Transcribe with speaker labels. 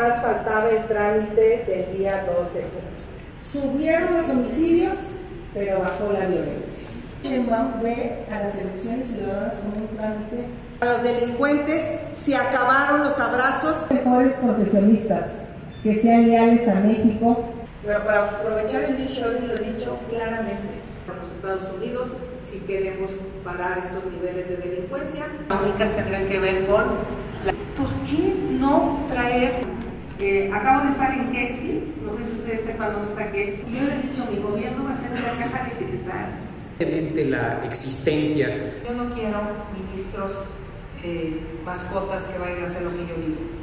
Speaker 1: más faltaba el trámite del día 12. Subieron los homicidios, pero bajó la violencia.
Speaker 2: Sheinbaum ve a las elecciones ciudadanas como un trámite.
Speaker 1: A los delincuentes se acabaron los abrazos.
Speaker 2: Mejores profesionistas que sean leales a México.
Speaker 1: Pero para aprovechar el show, lo he dicho claramente, con los Estados Unidos, si queremos parar estos niveles de delincuencia.
Speaker 3: Las únicas tendrán que ver con ¿por qué no traer? Acabo de estar en Kesti, no sé si ustedes sepan dónde está Kesti. Yo le he dicho, mi gobierno va a ser una caja de cristal.
Speaker 4: La existencia.
Speaker 1: Yo no quiero ministros mascotas que vayan a hacer lo que yo digo.